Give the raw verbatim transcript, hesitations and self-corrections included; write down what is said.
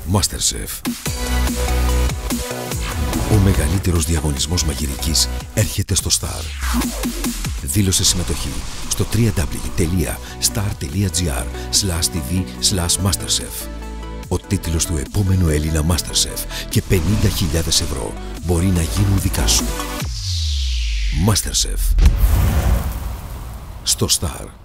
MasterChef. Ο μεγαλύτερος διαγωνισμός μαγειρικής έρχεται στο Star. Δήλωσε συμμετοχή στο double-u double-u double-u τελεία star τελεία gr slash tv slash masterchef. Ο τίτλος του επόμενου Έλληνα MasterChef και πενήντα χιλιάδες ευρώ μπορεί να γίνουν δικά σου. MasterChef. Στο Star.